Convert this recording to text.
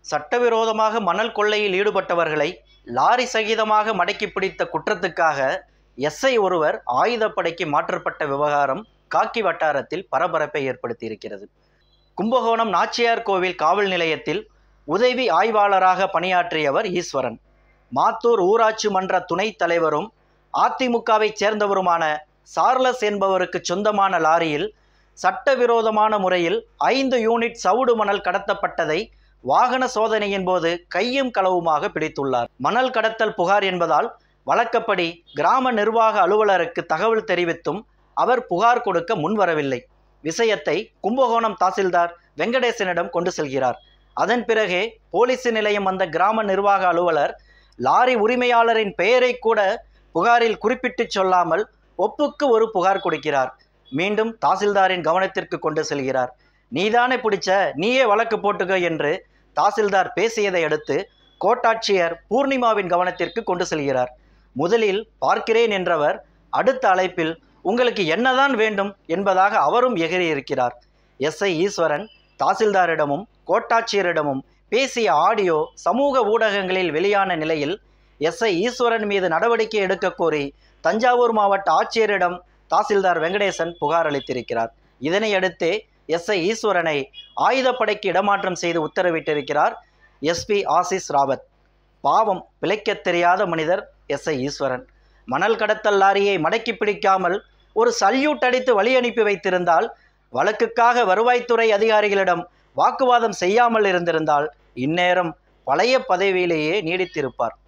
சட்டவிரோதமாக மணல் கொள்ளையில் ஈடுபட்டவர்களை லாரி சகிதமாக மடக்கி பிடித்த குற்றத்துக்காக எஸ்ஐ ஒருவர் ஆயுதப்படைக்கு மாற்றப்பட்ட விவகாரம் காக்கி வட்டாரத்தில் பரபரப்பை ஏற்படுத்தியிருக்கிறது. கும்பகோணம் நாச்சியார் கோவில் காவல் நிலையத்தில் உதவி ஆய்வாளராக பணியாற்றியவர் ஈஸ்வரன். மாத்தூர் ஊராட்சி மன்ற துணைத் தலைவரும் அதிமுகவை சேர்ந்தவருமான சார்லஸ் என்பவருக்கு சொந்தமான லாரியில் சட்டவிரோதமான முறையில் 5 யூனிட் சவுடு மணல் கடத்தப்பட்டதை வாகன சோதனையின் போது கையும் களவுமாக பிடித்துள்ளார். மணல் கடத்தல் புகார் என்பதால் வழக்கப்படி கிராம நிர்வாக அலுவலருக்கு தகவல் தெரிவித்தும் அவர் புகார் கொடுக்க முன்வரவில்லை. விஷயத்தை கும்பகோணம் தாசில்தார் வெங்கடேசனிடம் கொண்டு செல்கிறார். அதன் பிறகே போலீஸ் நிலையம் வந்த கிராம நிர்வாக அலுவலர் லாரி உரிமையாளரின் பெயரை கூட புகாரில் குறிப்பிட்டு சொல்லாமல் ஒப்புக்கு ஒரு புகார் கொடுக்கிறார். மீண்டும் தாசில்தாரின் கவனத்திற்கு கொண்டு செல்கிறார். நீதானே பிடிச்ச, நீயே வழக்கு போட்டுக்க என்று தாசில்தார் பேசியதை அடுத்து கோட்டாட்சியர் பூர்ணிமாவின் கவனத்திற்கு கொண்டு செல்கிறார். முதலில் பார்க்கிறேன் என்றவர் அடுத்த அழைப்பில் உங்களுக்கு என்னதான் வேண்டும் என்பதாக அவரும் எகிரி இருக்கிறார். எஸ்ஐ ஈஸ்வரன் தாசில்தாரிடமும் கோட்டாட்சியரிடமும் பேசிய ஆடியோ சமூக ஊடகங்களில் வெளியான நிலையில் எஸ்ஐ ஈஸ்வரன் மீது நடவடிக்கை எடுக்க கோரி தஞ்சாவூர் மாவட்ட ஆட்சியரிடம் தாசில்தார் வெங்கடேசன் புகார் அளித்திருக்கிறார். இதனையடுத்தே எஸ்ஐ ஈஸ்வரனை ஆயுதப்படைக்கு இடமாற்றம் செய்து உத்தரவிட்டிருக்கிறார் எஸ்பி ஆசிஸ் ராவத். பாவம், பிழைக்க தெரியாத மனிதர் எஸ்ஐ ஈஸ்வரன். மணல் கடத்தல் லாரியை மடக்கி பிடிக்காமல் ஒரு சல்யூட் அடித்து வழி அனுப்பி வைத்திருந்தால், வழக்குக்காக வருவாய்த்துறை அதிகாரிகளிடம் வாக்குவாதம் செய்யாமல் இருந்திருந்தால் இந்நேரம் பழைய பதவியிலேயே நீடித்திருப்பார்.